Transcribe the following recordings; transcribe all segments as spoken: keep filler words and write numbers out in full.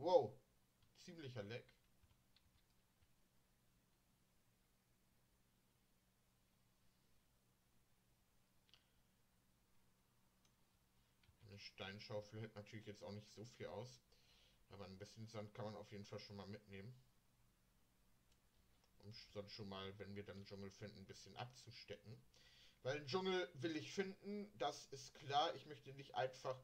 Wow. Ziemlicher Leck. Eine Steinschaufel hält natürlich jetzt auch nicht so viel aus. Aber ein bisschen Sand kann man auf jeden Fall schon mal mitnehmen. Um sonst schon mal, wenn wir dann Dschungel finden, ein bisschen abzustecken. Weil einen Dschungel will ich finden, das ist klar. Ich möchte nicht einfach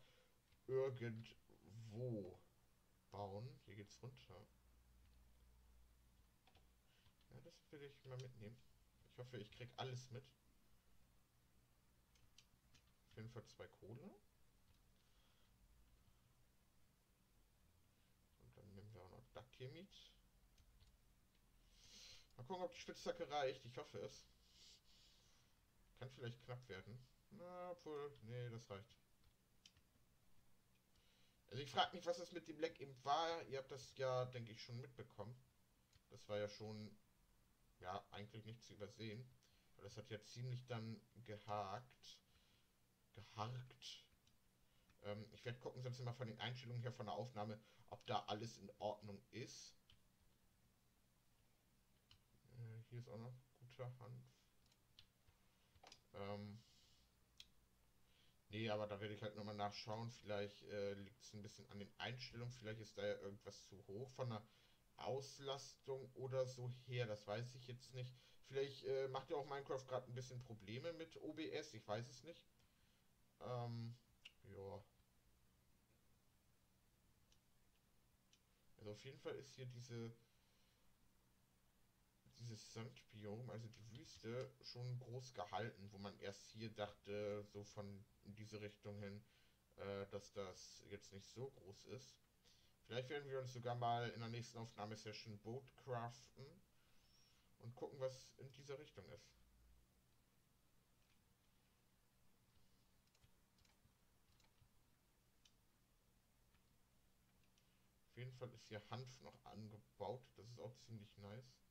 irgendwo bauen. Hier geht's runter. Ja, das will ich mal mitnehmen. Ich hoffe, ich krieg alles mit. Auf jeden Fall zwei Kohle. Und dann nehmen wir auch noch das hier mit. Mal gucken, ob die Spitzhacke reicht. Ich hoffe es. Kann vielleicht knapp werden. Na, obwohl, nee, das reicht. Also ich frage mich, was es mit dem Leck eben war. Ihr habt das ja, denke ich, schon mitbekommen. Das war ja schon, ja, eigentlich nicht zu übersehen. Weil das hat ja ziemlich dann gehakt. Geharkt. Ähm, ich werde gucken, sonst immer von den Einstellungen her von der Aufnahme, ob da alles in Ordnung ist. Äh, hier ist auch noch guter Hanf. Ähm, nee, aber da werde ich halt nochmal nachschauen. Vielleicht äh, liegt es ein bisschen an den Einstellungen. Vielleicht ist da ja irgendwas zu hoch von der Auslastung oder so her. Das weiß ich jetzt nicht. Vielleicht äh, macht ja auch Minecraft gerade ein bisschen Probleme mit O B S. Ich weiß es nicht. Ähm, ja. Also auf jeden Fall ist hier diese dieses Sandbiom, also die Wüste, schon groß gehalten, wo man erst hier dachte, so von in diese Richtung hin, äh, dass das jetzt nicht so groß ist. Vielleicht werden wir uns sogar mal in der nächsten Aufnahmesession Boot craften und gucken, was in dieser Richtung ist. Auf jeden Fall ist hier Hanf noch angebaut, das ist auch ziemlich nice.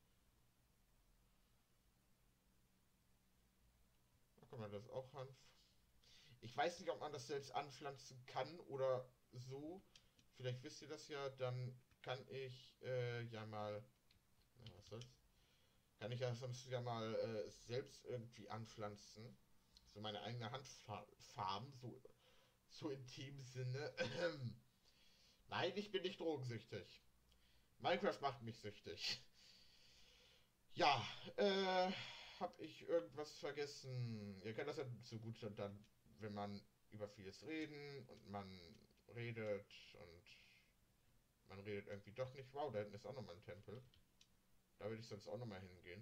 Na, guck mal, das ist auch Hanf. Ich weiß nicht, ob man das selbst anpflanzen kann oder so. Vielleicht wisst ihr das ja, dann kann ich äh, ja mal. Na, was soll's? Kann ich ja sonst ja mal äh, selbst irgendwie anpflanzen. So meine eigene Handfarm, so, so in dem Sinne. Nein, ich bin nicht drogensüchtig. Minecraft macht mich süchtig. Ja, äh, hab ich irgendwas vergessen? Ihr kennt das ja so gut dann, wenn man über vieles reden und man redet und man redet irgendwie doch nicht. Wow, da hinten ist auch nochmal ein Tempel. Da würde ich sonst auch nochmal hingehen.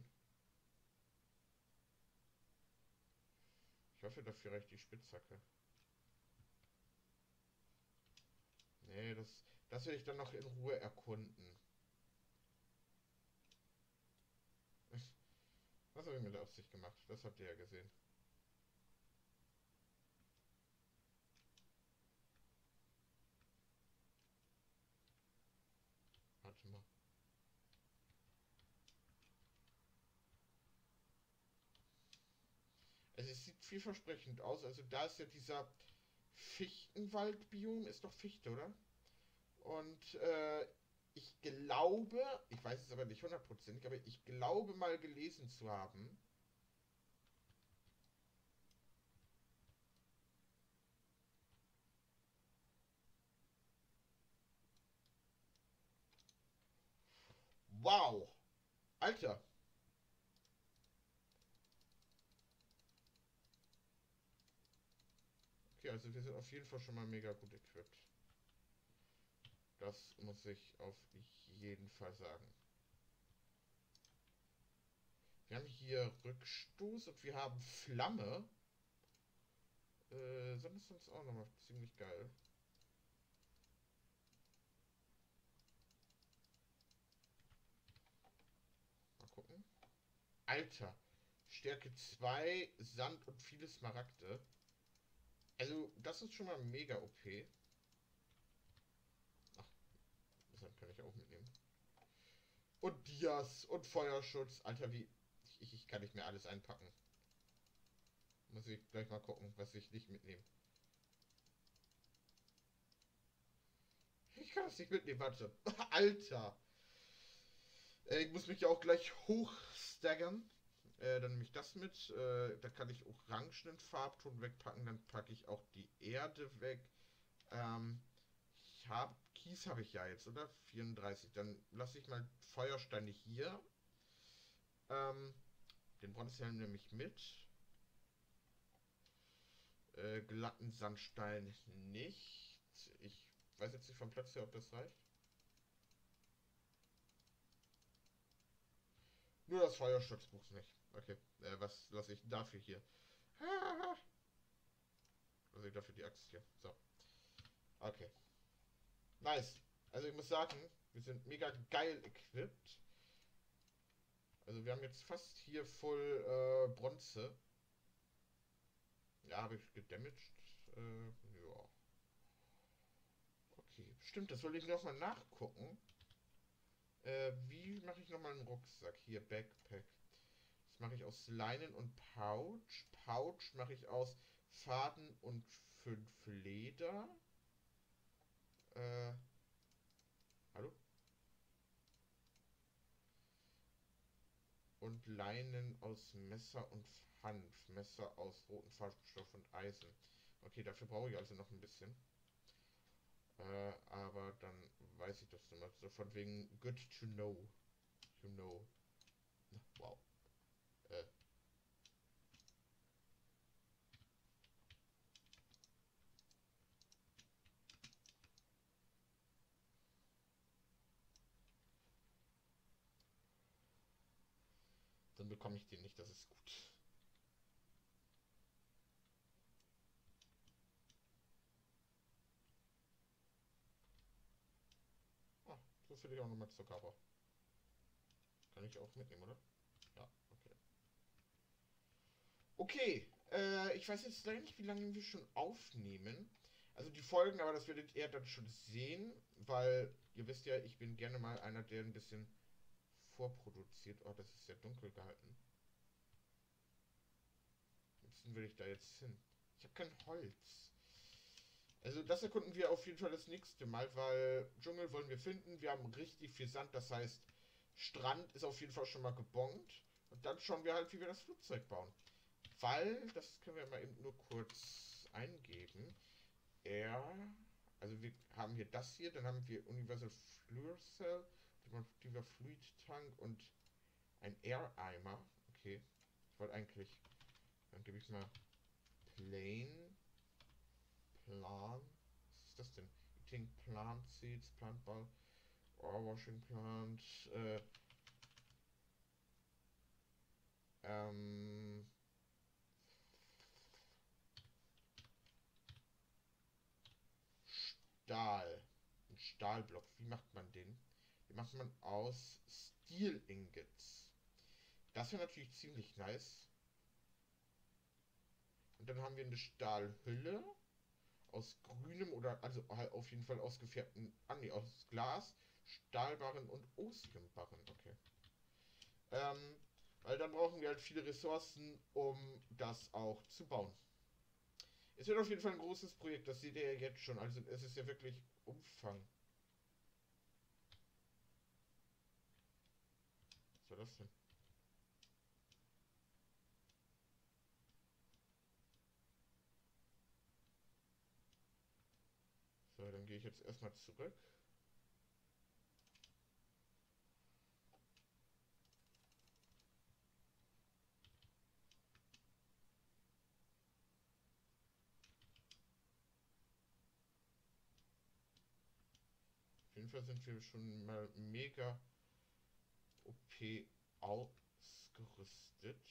Ich hoffe, dafür reicht die Spitzhacke. Nee, das, das will ich dann noch in Ruhe erkunden. Was habe ich mit der Aufsicht gemacht? Das habt ihr ja gesehen. Warte mal. Also es sieht vielversprechend aus. Also da ist ja dieser Fichtenwaldbiom. Ist doch Fichte, oder? Und äh, ich glaube, ich weiß es aber nicht hundertprozentig, aber ich glaube mal gelesen zu haben. Wow! Alter! Okay, also wir sind auf jeden Fall schon mal mega gut equipped. Das muss ich auf jeden Fall sagen. Wir haben hier Rückstoß und wir haben Flamme. Äh, sonst ist uns auch nochmal ziemlich geil. Mal gucken. Alter! Stärke zwei, Sand und viele Smaragde. Also, das ist schon mal mega O P. Ach, Sand kann ich auch mitnehmen. Und Dias und Feuerschutz. Alter, wie. Ich, ich kann nicht mehr alles einpacken. Muss ich gleich mal gucken, was ich nicht mitnehme. Ich kann das nicht mitnehmen, warte. Alter. Äh, ich muss mich ja auch gleich hochstaggern. Äh, dann nehme ich das mit. Äh, da kann ich orangenen Farbton wegpacken. Dann packe ich auch die Erde weg. Ähm, ich habe Kies habe ich ja jetzt, oder? vierunddreißig. Dann lasse ich mal Feuersteine hier. Ähm, den Bronzehelm nehme ich mit. Äh, glatten Sandstein nicht. Ich weiß jetzt nicht vom Platz her, ob das reicht. Nur das Feuerstocksbuch nicht. Okay. Äh, was lasse ich dafür hier? Lasse ich dafür die Axt hier. So. Okay. Nice. Also ich muss sagen, wir sind mega geil equipped. Also wir haben jetzt fast hier voll äh, Bronze. Ja, habe ich gedamaged. Äh, ja. Okay. Stimmt, das wollte ich nochmal nachgucken. Äh, wie mache ich nochmal einen Rucksack? Hier, Backpack. Das mache ich aus Leinen und Pouch. Pouch mache ich aus Faden und fünf Leder. Äh, hallo? Und Leinen aus Messer und Hanf. Messer aus rotem Farbstoff und Eisen. Okay, dafür brauche ich also noch ein bisschen. Äh, aber dann weiß ich das immer. So von wegen good to know. You know. Wow. Äh. Dann bekomme ich den nicht, das ist gut. Ah, so finde ich auch nochmal Zucker. Kann ich auch mitnehmen, oder? Ja, okay. Okay, äh, ich weiß jetzt leider nicht, wie lange wir schon aufnehmen. Also die Folgen, aber das werdet ihr dann schon sehen, weil ihr wisst ja, ich bin gerne mal einer, der ein bisschen vorproduziert. Oh, das ist sehr dunkel gehalten. Wohin will ich da jetzt hin? Ich habe kein Holz. Also das erkunden wir auf jeden Fall das nächste Mal, weil Dschungel wollen wir finden. Wir haben richtig viel Sand, das heißt, Strand ist auf jeden Fall schon mal gebongt. Und dann schauen wir halt, wie wir das Flugzeug bauen. Weil, das können wir mal eben nur kurz eingeben. Er, also wir haben hier das hier, dann haben wir Universal Fluor Cell, demonstrativer Fluid Tank und ein Air Eimer. Okay, ich wollte eigentlich, dann gebe ich mal Plain, Plan, was ist das denn? Eating Plant Seeds, Plant Ball, Ore Washing Plant, äh, ähm, Stahl. Ein Stahlblock. Wie macht man den? Den macht man aus Steel Ingots. Das wäre natürlich ziemlich nice. Und dann haben wir eine Stahlhülle aus grünem oder also halt auf jeden Fall aus gefärbten, ah nee, aus Glas, Stahlbarren und Osiumbarren. Okay. Ähm, weil dann brauchen wir halt viele Ressourcen, um das auch zu bauen. Es wird auf jeden Fall ein großes Projekt, das seht ihr ja jetzt schon. Also es ist ja wirklich Umfang. Was war das denn? So, dann gehe ich jetzt erstmal zurück. Auf jeden Fall sind wir schon mal mega O P ausgerüstet.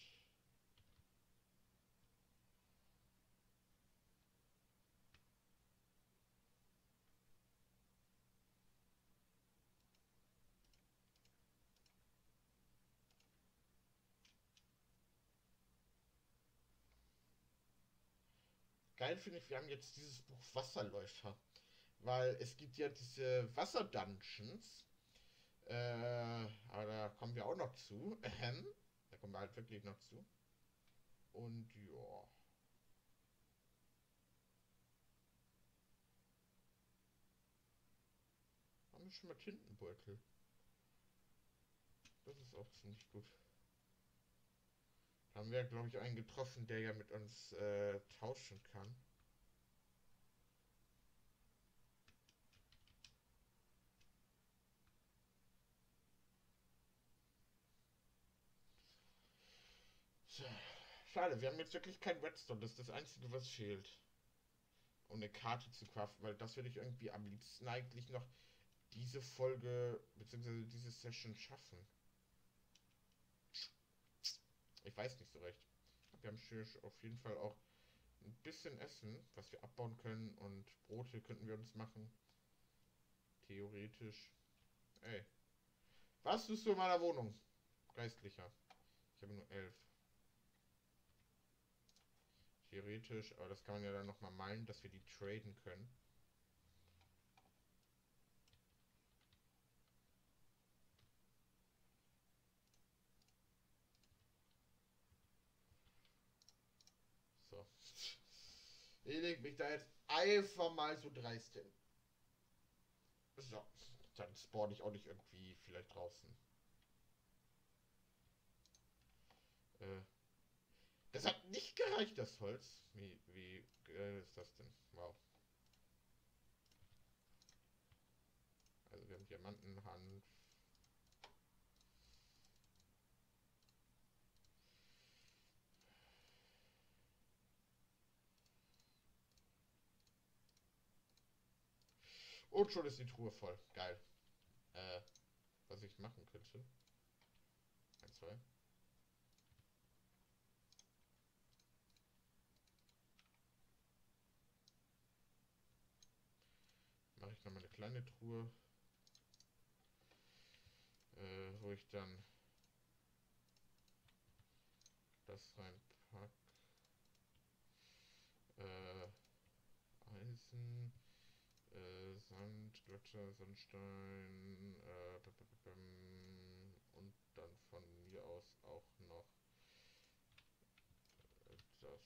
Geil finde ich, wir haben jetzt dieses Buch Wasserläufer. Weil es gibt ja diese Wasser-Dungeons. Äh, aber da kommen wir auch noch zu. Ähm, da kommen wir halt wirklich noch zu. Und ja. haben schon mal Tintenbeutel. Das ist auch ziemlich gut. Da haben wir, glaube ich, einen getroffen, der ja mit uns äh, tauschen kann. So. Schade, wir haben jetzt wirklich kein Redstone. Das ist das Einzige, was fehlt. Um eine Karte zu craften, weil das würde ich irgendwie am liebsten eigentlich noch diese Folge, beziehungsweise diese Session schaffen. Ich weiß nicht so recht. Wir haben auf jeden Fall auch ein bisschen Essen, was wir abbauen können, und Brote könnten wir uns machen. Theoretisch. Ey. Was tust du in meiner Wohnung? Geistlicher. Ich habe nur elf. Theoretisch, aber das kann man ja dann nochmal meinen, dass wir die traden können. So. Ich leg mich da jetzt einfach mal so dreist hin. So. Dann spawn ich auch nicht irgendwie vielleicht draußen. Äh. Das hat nicht gereicht, das Holz. Wie, wie äh, ist das denn? Wow. Also wir haben Diamanten, Hanf. Und schon ist die Truhe voll. Geil. Äh, was ich machen könnte. Eins, zwei. Mache ich nochmal eine kleine Truhe. Äh, wo ich dann das reinpack. Äh, Eisen, äh, Sand, Gletscher, Sandstein, äh, und dann von mir aus auch noch das.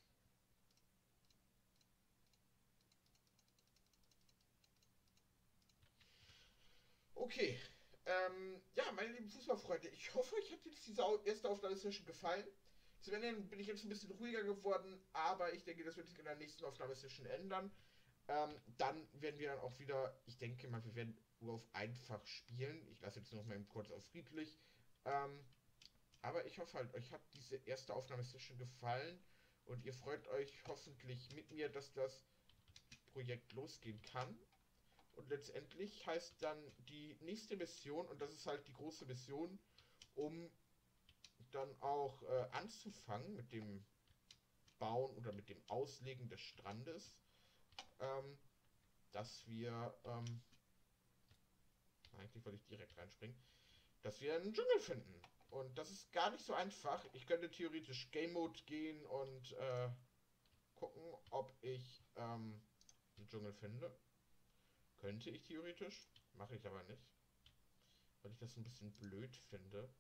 Okay. Ähm, ja, meine lieben Fußballfreunde, ich hoffe, euch hat jetzt diese erste Aufnahmesession gefallen. Zum Ende bin ich jetzt ein bisschen ruhiger geworden, aber ich denke, das wird sich in der nächsten Aufnahmesession ändern. Ähm, dann werden wir dann auch wieder, ich denke mal, wir werden nur auf einfach spielen. Ich lasse jetzt noch mal kurz auf friedlich. Ähm, aber ich hoffe halt, euch hat diese erste Aufnahmesession gefallen und ihr freut euch hoffentlich mit mir, dass das Projekt losgehen kann. Und letztendlich heißt dann die nächste Mission, und das ist halt die große Mission, um dann auch äh, anzufangen mit dem Bauen oder mit dem Auslegen des Strandes, ähm, dass wir, ähm, eigentlich wollte ich direkt reinspringen, dass wir einen Dschungel finden. Und das ist gar nicht so einfach. Ich könnte theoretisch Game Mode gehen und äh, gucken, ob ich ähm, einen Dschungel finde. Könnte ich theoretisch, mache ich aber nicht, weil ich das ein bisschen blöd finde.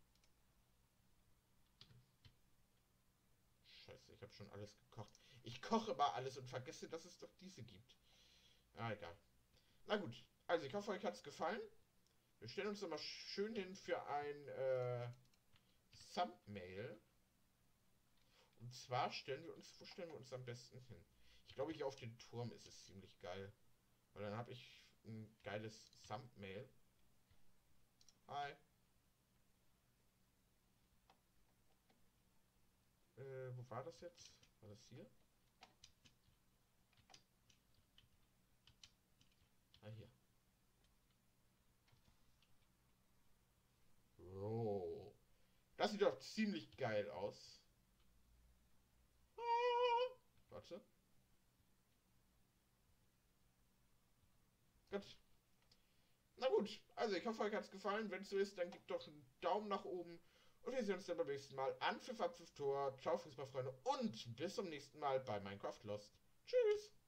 Scheiße, ich habe schon alles gekocht. Ich koche mal alles und vergesse, dass es doch diese gibt. Ah, egal. Na gut, also ich hoffe, euch hat es gefallen. Wir stellen uns nochmal schön hin für ein äh, Thumbnail. Und zwar stellen wir uns, wo stellen wir uns am besten hin? Ich glaube, hier auf den Turm ist es ziemlich geil. Weil dann habe ich ein geiles Thumbnail. Hi. Äh, wo war das jetzt? War das hier? Ah, hier. So. Das sieht doch ziemlich geil aus. Ah, warte. Gut. Na gut, also ich hoffe, euch hat es gefallen. Wenn es so ist, dann gebt doch einen Daumen nach oben. Und wir sehen uns dann beim nächsten Mal. An für Tor. Ciao, Fußballfreunde. Und bis zum nächsten Mal bei Minecraft Lost. Tschüss.